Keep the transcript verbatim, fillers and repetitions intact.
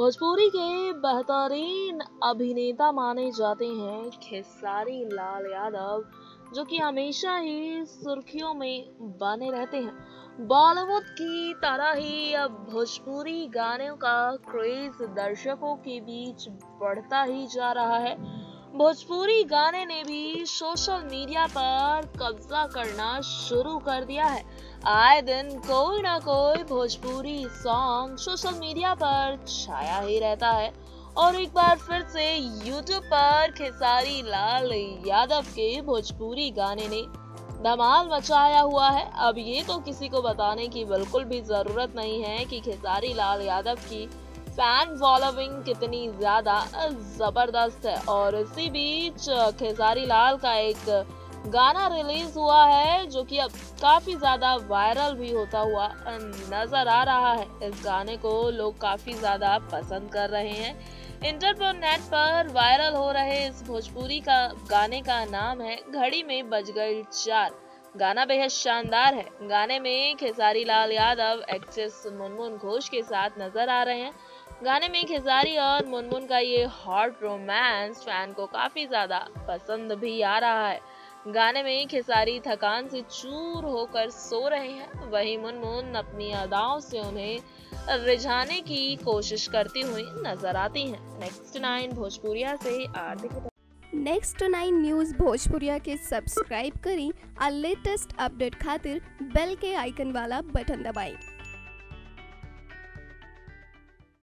भोजपुरी के बेहतरीन अभिनेता माने जाते हैं खेसारी लाल यादव, जो कि हमेशा ही सुर्खियों में बने रहते हैं। बॉलीवुड की तरह ही अब भोजपुरी गानों का क्रेज दर्शकों के बीच बढ़ता ही जा रहा है। भोजपुरी गाने ने भी सोशल मीडिया पर कब्जा करना शुरू कर दिया है। आए दिन कोई ना कोई भोजपुरी सॉन्ग सोशल मीडिया पर छाया ही रहता है और एक बार फिर से यूट्यूब पर खेसारी लाल यादव के भोजपुरी गाने ने धमाल मचाया हुआ है। अब ये तो किसी को बताने की बिल्कुल भी जरूरत नहीं है कि खेसारी लाल यादव की फैन फॉलोइंग कितनी ज्यादा जबरदस्त है। और इसी बीच खेसारी लाल का एक गाना रिलीज हुआ है जो कि अब काफी ज्यादा वायरल भी होता हुआ नजर आ रहा है। इस गाने को लोग काफी ज्यादा पसंद कर रहे हैं। इंटरनेट पर वायरल हो रहे इस भोजपुरी का गाने का नाम है घड़ी में बज गई चार। गाना बेहद शानदार है। गाने में खेसारी लाल यादव एक्ट्रेस मुनमुन घोष के साथ नजर आ रहे हैं। गाने में खेसारी और मुनमुन का ये हॉट रोमांस फैन को काफी ज्यादा पसंद भी आ रहा है। गाने में खेसारी थकान से चूर होकर सो रहे हैं, वहीं मुनमुन अपनी अदाओं से उन्हें रिझाने की कोशिश करती हुई नजर आती हैं। नेक्स्ट नाइन भोजपुरिया से आरती। नेक्स्ट नाइन न्यूज़ भोजपुरिया के सब्सक्राइब करी और लेटेस्ट अपडेट खातिर बेल के आइकन वाला बटन दबाएं।